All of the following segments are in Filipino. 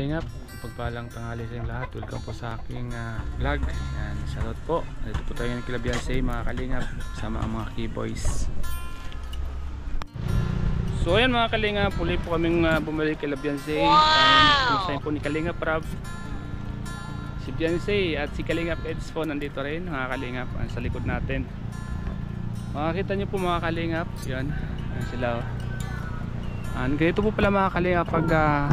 kalingap, pagpalang tanghali sa inyong lahat. Welcome po sa aking vlog. Yan, shoutout po. Dito po tayo ng Kila Beyonce mga kalingap, sama ang mga keyboys. So ayan mga kalingap, puli po kaming bumalik kila Beyonce. Wow! Po ni Kalingap Rab, si Beyonce at si Kalingap Eds po nandito rin mga kalingap, sa likod natin. Makakita nyo po mga kalingap, yan, yan sila. Ganito po pala mga kalingap pag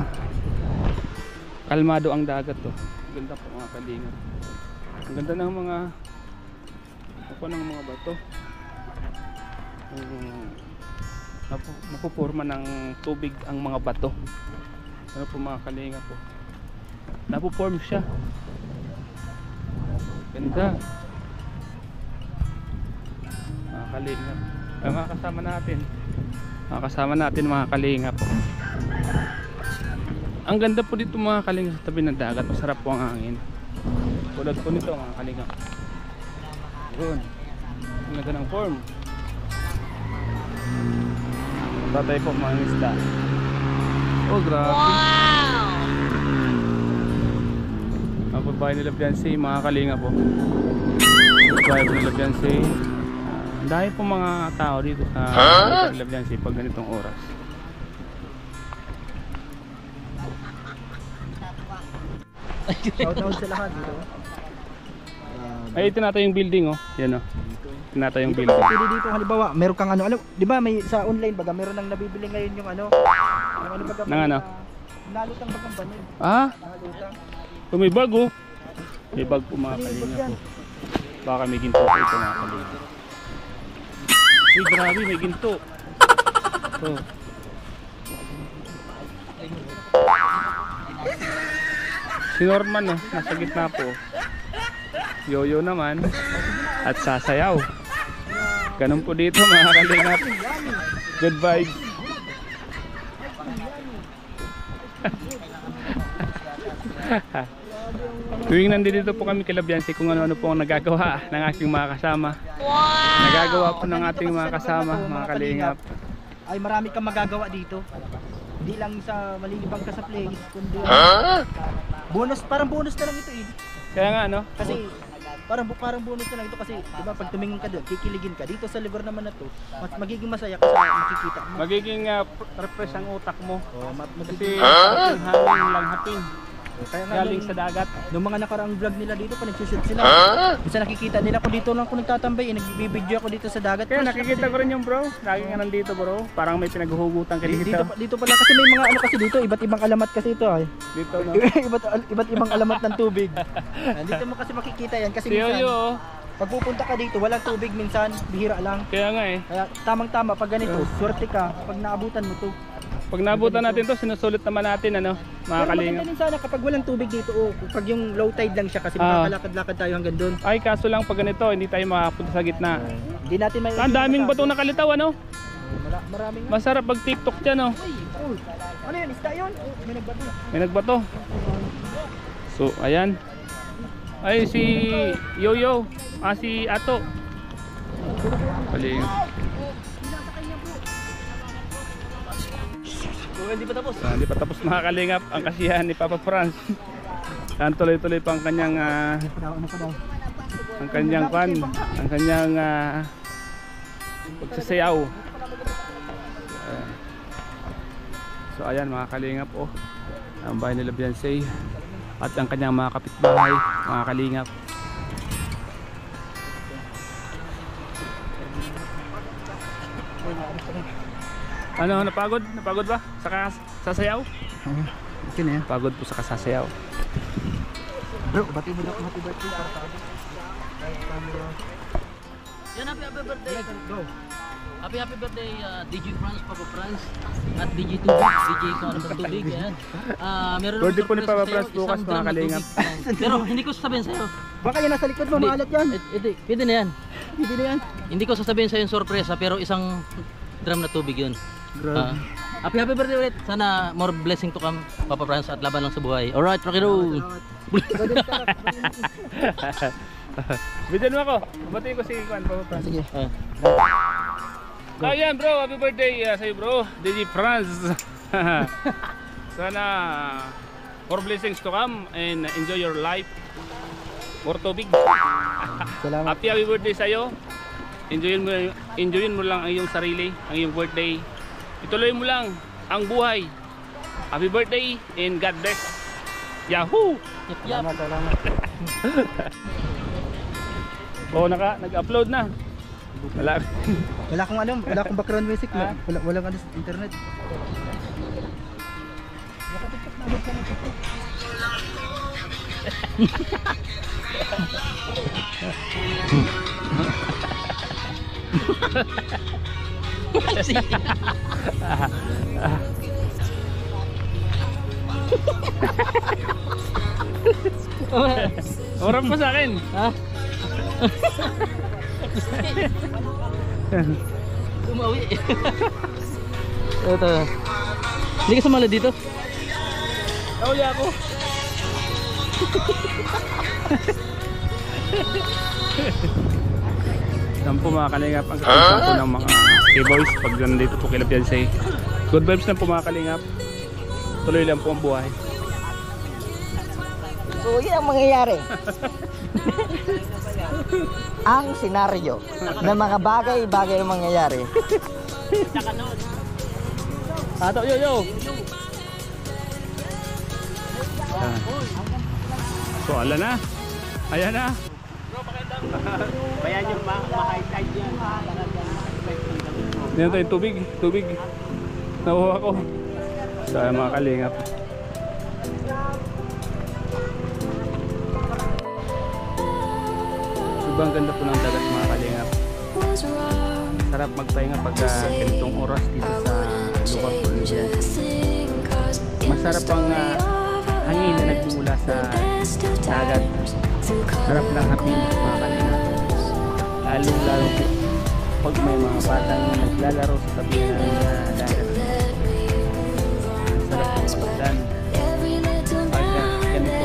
kalmado ang dagat to. Ganda po mga kalingap. Ang ganda ng mga bato. Napupurma ng tubig ang mga bato. Ano po mga kalingap po. Napuporm siya. Ganda. Mga kalingap. Ang mga kasama natin mga kalingap po. Ang ganda po dito mga kalingap sa tabi ng dagat. Masarap po ang hangin. Tulad po nito mga kalingap. Yun. Ang ganda ng form. Tatay po mga isda. Oh grabe. Wow! Ang babae nila Beyonce mga kalingap po. Babae nila Beyonce. Ang dahil po mga tao dito sa nila Beyonce pag ganitong oras. Shoutout sa lahat dito. Ay ito natin yung building oh. Yan oh. Ito natin yung building. Pwede dito halimbawa, meron kang ano, alam, 'di ba may sa online baga meron nang nabibili ngayon yung ano, yung ano baga. Nang ano? Nalutang bagang banig. Ah? Nalutang. Oh, may bag oh. May bag po mga kalingap po. Baka may ginto po ito mga kalingap. Uy grabe may ginto. Oh. Si Norman oh, nasa gitna po. Yoyo naman at sasayaw. Ganun po dito mga kalingap. Good vibes. Tuwing nandito po kami kila Beyonce kung ano-ano po ang nagagawa ng aking mga kasama. Nagagawa po ng ating mga kasama mga kalingap. Ay marami kang magagawa dito. Hindi lang sa malilibang ka sa place, kundi bonus, parang bonus na lang ito eh. Kaya nga no? Kasi parang bonus na lang ito kasi diba pag tumingin ka doon, kikiligin ka. Dito sa lugar naman na to, mas magiging masaya kasi makikita mo. Magiging refresh ang utak mo. Oh, kasi hangin lang hapin. Kaya nga galing sa dagat. Nung mga nakaraang vlog nila dito, pa nagsushoot sila. Minsan nakikita nila kung dito lang ako nagtatambay, nagbibideo ako dito sa dagat. Kaya nakikita ko rin yung bro, lagi nga nandito bro. Parang may pinaghuhugutan ka dito. Dito pala kasi may mga ano kasi dito, iba't ibang alamat kasi ito ay. Dito no? iba't ibang alamat ng tubig. Dito mo kasi makikita yan kasi minsan. Pag pupunta ka dito, walang tubig minsan, bihira lang. Kaya nga eh. Kaya tamang-tama pag ganito, swerte ka pag naabutan mo to. Pag naabutan natin to, sinusulit naman natin ano, mga kalingap. Pero sana kapag walang tubig dito, pag yung low tide lang siya kasi makakalakad-lakad tayo hanggang doon. Ay kaso lang pag ganito, hindi tayo makapunta sa gitna. Hindi natin may. Ang daming batong nakalitaw ano? Maraming. Masarap pag TikTok diyan oh. Ano yun? Isda yun? May nagbato. May nagbato. So, ayan. Ay si Yoyo, si Ato. Kalingap. Hindi pa tapos. Hindi pa tapos mga kalingap ang kasiyahan ni Papa Franz. Tuloy-tuloy pa ang kanyang pagsasayaw. So ayan mga kalingap oh. Ang bahay nila Beyonce at ang kanyang mga kapitbahay, mga kalingap. Ano, napagod? Napagod ba? Sa sasayaw? Okay na yan. Pagod po sa kasasayaw. Bro, bati mo na happy birthday. Yan, happy birthday. Go. Happy birthday DJ Franz, Papa Franz at DJ Tubig. DJ ko ano ba Tubig yan. Meron birthday po ni Papa Franz bukas mga kalingap. Pero hindi ko sasabihin sa'yo. Baka yan nasa likod mo, maalat yan. Pwede na yan. Pwede na yan. Hindi ko sasabihin sa'yo yung sorpresa pero isang drum na tubig yun. Happy birthday ulit. Sana more blessing to come, Papa Franz, at laban lang sa buhay. Alright, rock and roll. Bidyan mo ako. Batiin ko si Juan, Papa Franz. Sige. Ayan bro, happy birthday sa'yo bro, DJ Franz. Sana More blessings to come and enjoy your life. More tubig. Salamat. Happy birthday sa'yo. Enjoyin mo lang ang iyong sarili, ang iyong birthday. Ituloy mo lang ang buhay. Happy birthday and God bless. Yahoo! Salamat. Oo, nag-upload na. Wala. Wala akong alam, wala akong background music. Walang internet. Orap mo sa akin. Ha? Umawi. Ito. Hindi ka sumala dito? Nauli ako. Saan po mga kalingap ang kakita po ng mga K-boys pag nandito po kila Beyonce. Good vibes lang po mga kalingap. Tuloy lang po ang buhay. So yun ang mangyayari. Ang senaryo ng mga bagay-bagay ang mangyayari. Ato, yo. So, ala na. Ayan na. Bayan yung maka-tide yan. Dito tayo tubig. Nakuha ko. So, ayan mga kalingap. Sobrang ganda po ng dagat mga kalingap. Sarap magpahinga pag ganitong oras dito sa lugar po nila. Masarap ang hangin na nagmumula sa dagat. Sarap ng hapin mga kalingap. Lalo po pag may mga batang naglalaro sa tabi ng dagat. Sarap po magdan. Pag ganito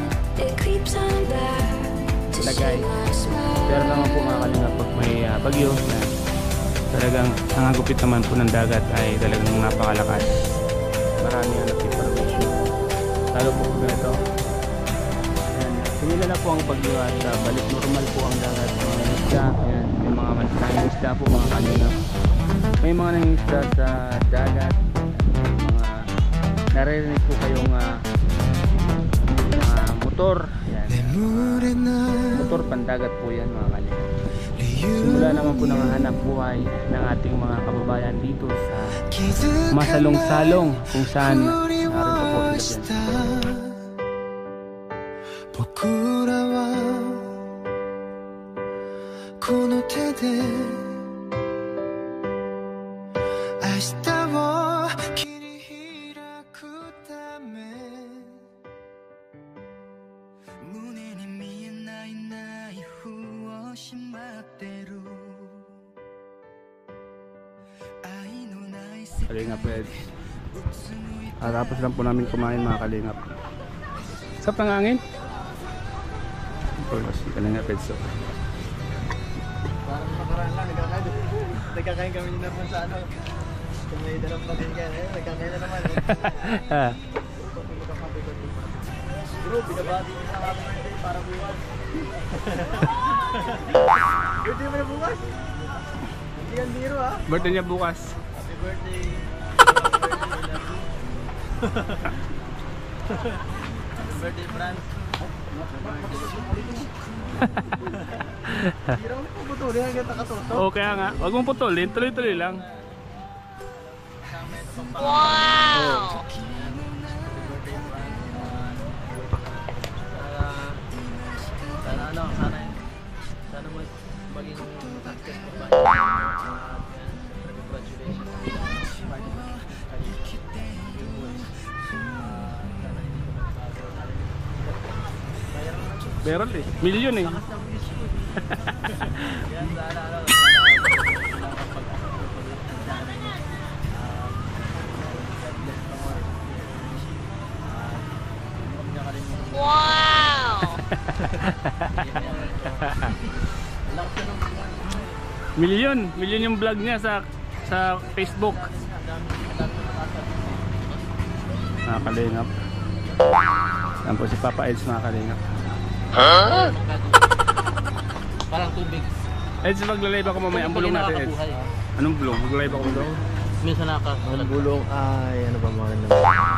lagay. Pero naman po mga kalingap pag may bagyo na talagang nangagupit naman po ng dagat ay talagang napakalakas. Marami ang nagpiparwisyo. Lalo po kung ganito. Tingila na po ang bagyo at balik normal po ang dagat. Mga isda, ayan, may mga nangingisda po mga kalingap. May mga nangingisda sa dagat. Mga naririnig po kayong motor. Ayan. Motor pandagat po yan mga kalingap. Simula naman po ng hanap buhay ng ating mga kababayan dito sa Masalong-Salong kung saan narito po sila dyan. 僕らはこの手で明日を切り開くため胸に見えないナイフをしまってる愛のない世界 Kalingap Eds. Tapos lang po namin kumain mga kalingap. Sap ng hangin? Si Kalingap Eds. Parang nakaraan lang, nagkakain kami na po sa ano. Kung may dalang pagkain, nagkakain na naman. Bro, binabati ko sa happy birthday para bukas. Birthday mo na bukas? Hindi yan biro ha? Birthday niya bukas. Happy birthday. Happy birthday, Franz. Hindi raw mo putulin hanggang nakatuto. Oo, kaya nga. Huwag mong putulin. Tuloy-tuloy lang. Wow! Sana mo maging successful ba? Meron eh. Milyon eh. Wow! Milyon yung vlog niya sa Facebook. Kalingap. Yan po si Papa Eds mga kalingap. Parang tubig. Eds, maglalive ako mamaya. Ang bulong natin, Eds. Anong bulong? Maglalive ako daw. Minsan nakakasalat. Ang bulong ay ano ba mga naman?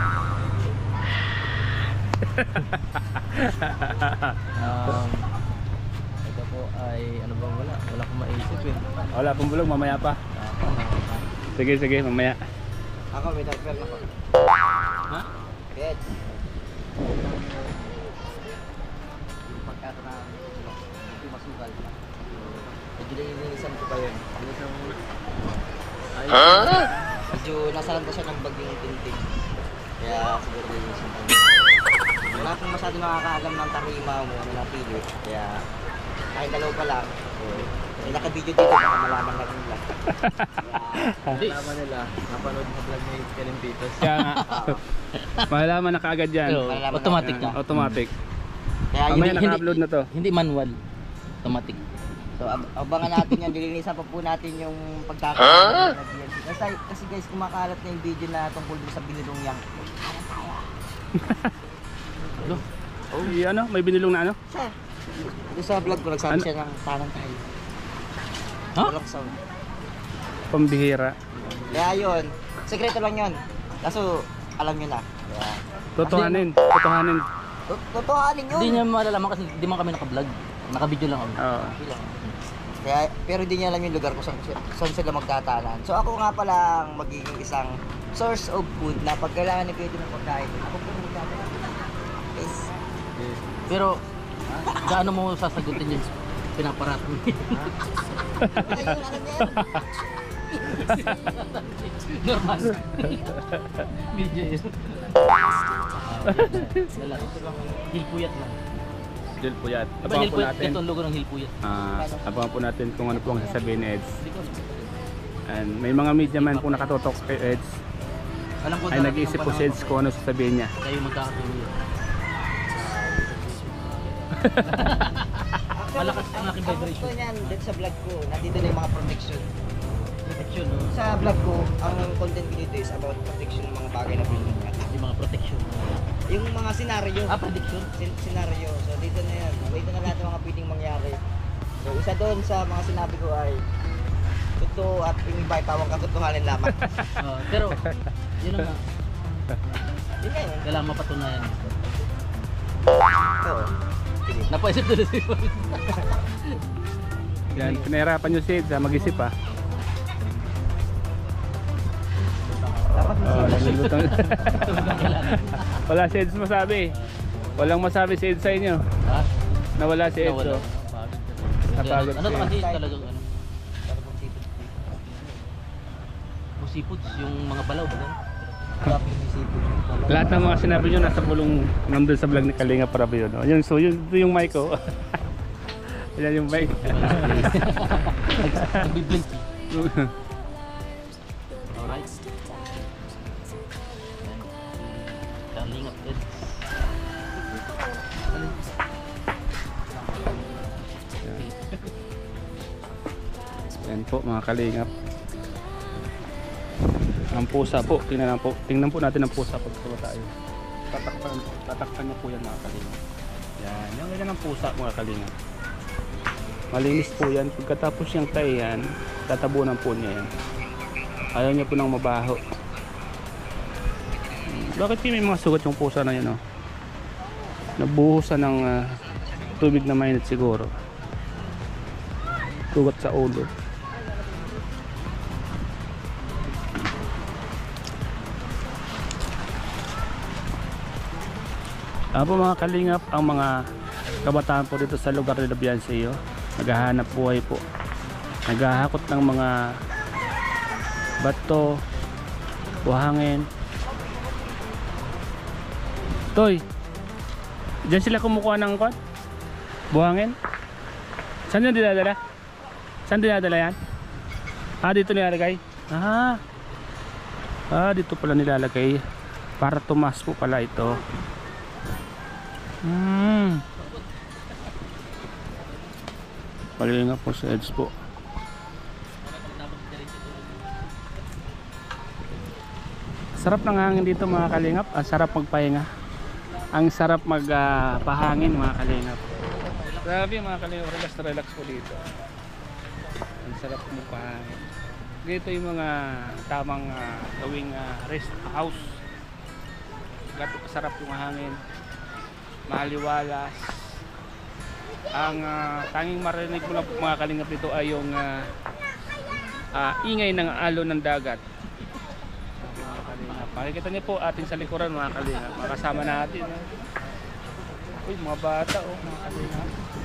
Ito po ay ano ba wala akong maisip eh. Wala pong bulong, mamaya pa. Sige, sige, mamaya. Ako may tagper na po. Ha? Pet. Yung pagkata na hindi masukal. Nagilinisan ko pa yun. Ay, medyo nasalan ko siya ng bagyong tintig. Kaya siguro nilinisan ko. Wala akong masyado nakakaalam ng tarima mo na napili. Kaya kahit dalaw pa lang. May naka-video dito, baka malaman na nila. Malaman nila, napanood sa vlog ni Kalimpitos. Kaya nga. Malalaman na kaagad yan. Pero automatic na. Automatic. Kaya yun, Mamaya naka-upload na to. Hindi manual. Automatic. so abangan natin yan, dilinisan pa po natin yung pagkakaroon ng BNC. Kasi guys, kumakalat na yung video na tungkol sa binilong yang. Hello? Ano? May binilong na ano? Doon sa vlog ko, nagsabi siya ng tanang tayo. Ha? Walang sound. Pambihira. Kaya yun, sekreto lang yun. Kaso, alam nyo na. Kaya, Totohanin. Totohanin. totohanin yun. Hindi niya malalaman kasi hindi man kami naka-vlog. Naka-video lang kami. Oo. Kaya, pero di niya alam yung lugar kung saan sila magtatanan. So ako nga pala ang magiging isang source of food na pag kailangan ni Pedro ng pagkain, ako po yung magtatanan. Yes. Pero gaano mo sasagutin yung pinaparat mo? Ayun, alam niya yan. Normal. Video yun. Hilpuyat lang. Hilpuyat. Diba Abangan po hilpuyat? natin. Ito ang logo ng hilpuyat. Abangan po natin kung ano po ang sasabihin ni Eds. And may mga media man po nakatotok kay Eds. Alam ko Ay nag-iisip po si Eds kung ano sasabihin niya. kayo magkakatulog. Malakas ang aking vibration. Ang niyan, dito sa vlog ko, nandito na yung mga protection. Protection, no? Sa vlog ko, ang content ko dito is about protection ng mga bagay na pinagkat. Yung mga protection. Yung mga senaryo. Prediction? Senaryo. So dito na yan. Dito na lahat ng mga pwedeng mangyari. So isa doon sa mga sinabi ko ay totoo at yung iba ay pawang katotohanan lamang. Pero, yun na nga. Yun na yun. Kailangan mapatunayan. Oo. Sige. Napaisip doon si Yan, pinahirapan nyo si Eds mag-isip ah. Dapat Nalilutang. Wala si Eds masabi. Walang masabi si Eds sa inyo. Ha? Nawala si Eds. Nawala. Oh. Napagod Ano siya. kasi talagang ano? Musipuds, yung mga balaw ba? Lahat ng mga sinabi nyo nasa pulong nandun sa vlog ni Kalinga Prab yun. Oh. Yun, so yun, ito yung mic ko. Yan yung mic. Nagbiblink. Alright. Kalingap din. Yan po mga Kalingap. Ang pusa po, tingnan po natin ang pusa pag tayo. Tatakpan niyo po yan mga Kalingap. Yan, yung ganyan ang pusa mga Kalingap. Malinis po yan. Pagkatapos yung tayan, tatabunan po niya yan. Ayaw niya po ng mabaho. Bakit may mga sugat yung pusa na yan? Oh? Nabuhusan ng tubig na mainit siguro. Sugat sa ulo. Po mga Kalingap, ang mga kabataan po dito sa lugar nila Bianseo, naghahanap buhay po, naghahakot ng mga bato, buhangin. Toy, dyan sila kumukuha ng kwan? Buhangin? Saan yun dinadala? Saan dinadala yan? Dito nilalagay? Dito pala nilalagay para tumas po pala ito. Palinga po sa Eds po. Sarap ng hangin dito mga Kalingap. Ang sarap magpahinga. Ang sarap magpahangin mga kalingap. Grabe mga kalingap, relax na relax po dito. Ang sarap magpahangin. Dito yung mga tamang gawing rest house. Gato kasarap yung hangin. Maliwalas. Ang tanging marinig mo lang po mga kalingap dito ay yung ingay ng alon ng dagat. Mga kalingap. Makikita niyo po atin sa likuran mga kalingap. Makasama natin. Uy, mga bata oh, mga kalingap.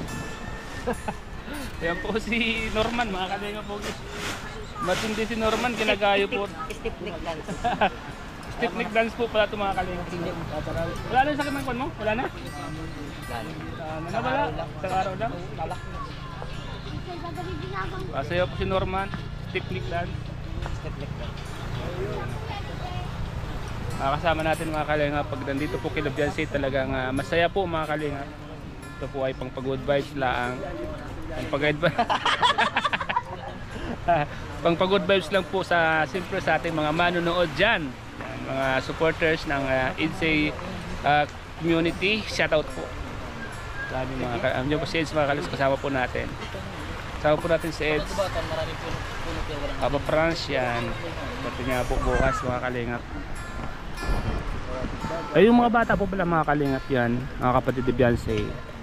Yan po si Norman mga kalingap po. Matindi si Norman, ginagayo po. Stiff neck dance. Stiff neck dance po pala ito mga kalingap. Wala na yung sakit ng kwan mo? Wala na? Wala. Isang araw lang. Pasayo po si Norman. Stiff neck dance. Stiff neck dance. Kasama natin mga kalingap. Pag nandito po kay Labiansi talagang masaya po mga kalingap. Ito po ay pang good vibes lang. Pang good vibes lang po sa siyempre sa ating mga manonood dyan. Mga supporters ng IDSEI community. Shoutout po. Sabi mga kalingap. Diyan po si Eds mga kalingap. Kasama po natin. Kasama po natin si Eds. Papa France yan. Pati nga po bukas mga kalingap. Ay yung mga bata po pala mga kalingap yan. Mga kapatid ni Beyonce.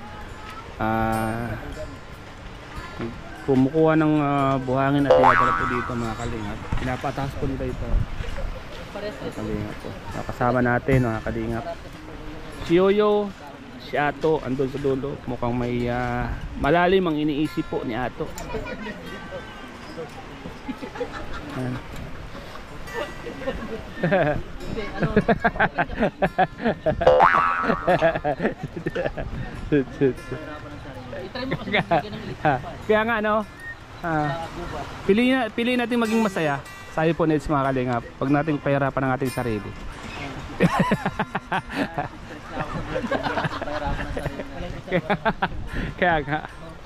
Kumukuha ng buhangin at iadala po dito mga kalingap. Pinapataas po nila ito. Kalingap po. Kasama natin mga kalingap. Si Yoyo, si Ato, andun sa dulo. Mukhang may malalim ang iniisip po ni Ato. Kaya nga ano, piliin natin maging masaya. Sabi po Neds mga kalingap, pag nating pahirapan ang ating sarili. Kaya nga,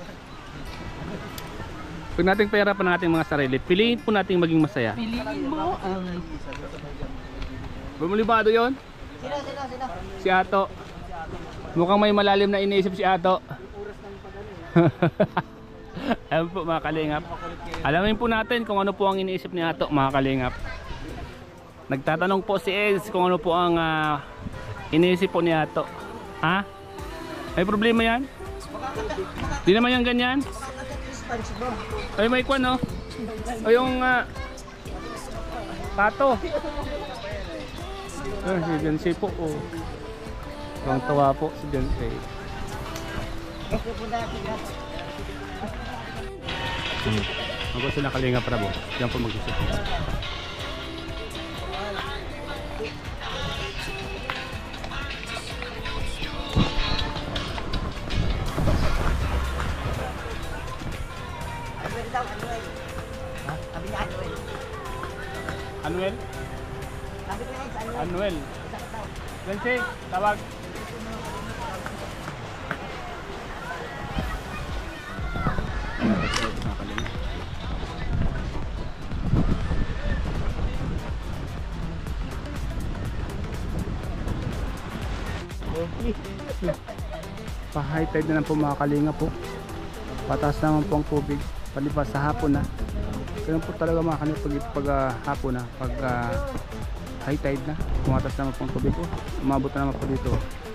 pag nating pahirapan ang ating mga sarili, piliin po nating maging masaya. Piliin mo ang Bumulibado yon? Sino? Si Ato. Mukhang may malalim na iniisip si Ato. Ayan po mga kalingap. Alamin po natin kung ano po ang iniisip ni Ato mga kalingap. Nagtatanong po si Ez kung ano po ang iniisip po ni Ato. Ha? May problema yan? Di naman yan ganyan? Ay may kwan no? O yung pato. Si Beyonce po oh. Ang tawa po si Beyonce. Ako sila Kalinga Prabo. Diyan po mag-isip. Anuel? Anuel. Beyonce, tawag. Pa-high tide na lang po mga kalinga po. Pataas naman po ang tubig. Palipas sa hapon na. Ganun po talaga mga kalinga pag hapon na. Pag high tide na. Tumatas naman po ang tubig po. Umabot na naman po dito.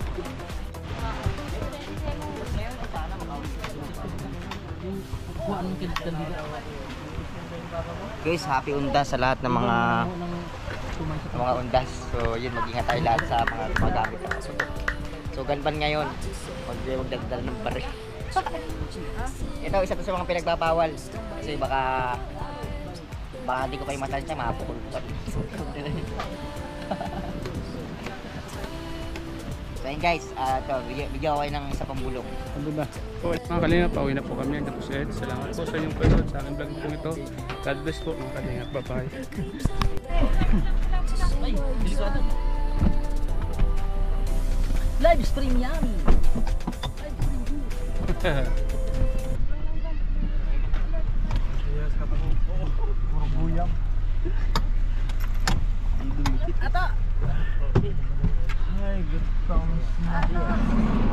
Guys, happy undas sa lahat ng mga undas. So yun, mag-ingat tayo lahat sa mga gumagamit ng sutok. So ganban ngayon, magdagdal ng baril. Ito, isa to sa mga pinagbabawal. Kasi baka di ko kayo matansya, mapupulot. So yun guys, bigyan ko kayo ng isa pang bulong. Ano ba? So, mga kalinga, pauwi na po kami. Hanggang po sa Ed. Salamat po sa inyong panood sa aking vlog po ito. God bless po mga kalinga. Bye-bye. Ay, delikado. Live stream yan. Live stream good. Puro buyang. Ata! Ay, Good promise na.